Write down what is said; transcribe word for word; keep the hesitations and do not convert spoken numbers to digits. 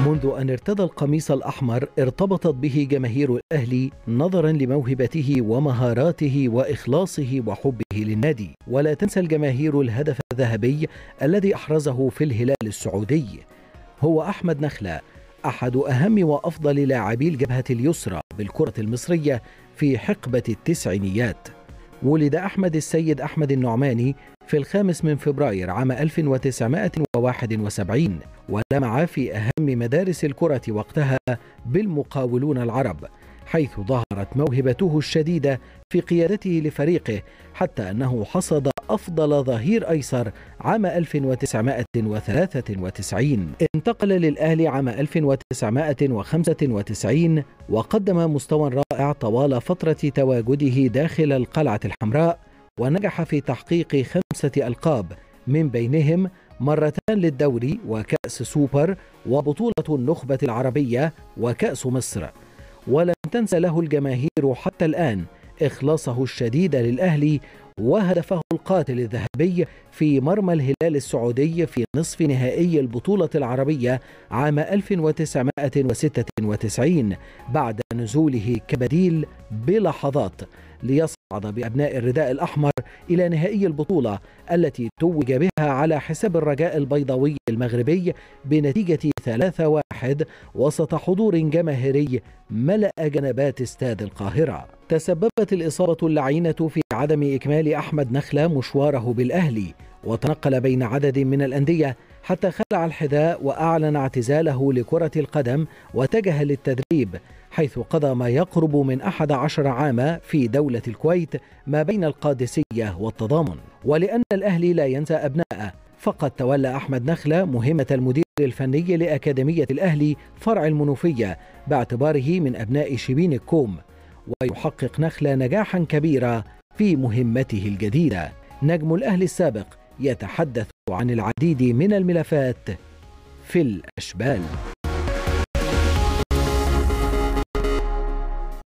منذ أن ارتدى القميص الأحمر ارتبطت به جماهير الأهلي نظرا لموهبته ومهاراته وإخلاصه وحبه للنادي. ولا تنسى الجماهير الهدف الذهبي الذي أحرزه في الهلال السعودي. هو أحمد نخلة أحد أهم وأفضل لاعبي الجبهة اليسرى بالكرة المصرية في حقبة التسعينيات. ولد أحمد السيد أحمد النعماني في الخامس من فبراير عام ألف وتسعمائة وواحد وسبعين، ولمع في أهم مدارس الكرة وقتها بالمقاولون العرب، حيث ظهرت موهبته الشديدة في قيادته لفريقه، حتى أنه حصد أفضل ظهير أيسر عام ألف وتسعمائة وثلاثة وتسعين. انتقل للأهلي عام ألف وتسعمائة وخمسة وتسعين وقدم مستوى رائع طوال فترة تواجده داخل القلعة الحمراء، ونجح في تحقيق خمسة ألقاب، من بينهم مرتان للدوري وكأس سوبر وبطولة النخبة العربية وكأس مصر. ولم تنسى له الجماهير حتى الآن إخلاصه الشديد للأهلي وهدفه القاتل الذهبي في مرمى الهلال السعودي في نصف نهائي البطولة العربية عام ألف وتسعمائة وستة وتسعين بعد نزوله كبديل بلحظات ليصعد بأبناء الرداء الأحمر إلى نهائي البطولة التي توج بها على حساب الرجاء البيضاوي المغربي بنتيجة ثلاثة واحد وسط حضور جماهيري ملأ جنبات استاد القاهرة. تسببت الإصابة اللعينة في عدم إكمال أحمد نخلة مشواره بالأهلي، وتنقل بين عدد من الأندية حتى خلع الحذاء وأعلن اعتزاله لكرة القدم واتجه للتدريب، حيث قضى ما يقرب من أحد عشر عاما في دولة الكويت ما بين القادسية والتضامن. ولأن الأهلي لا ينسى أبنائه، فقد تولى أحمد نخلة مهمة المدير الفني لأكاديمية الأهلي فرع المنوفية باعتباره من أبناء شبين الكوم، ويحقق نخلة نجاحا كبيرا في مهمته الجديدة. نجم الأهلي السابق يتحدث عن العديد من الملفات في الأشبال.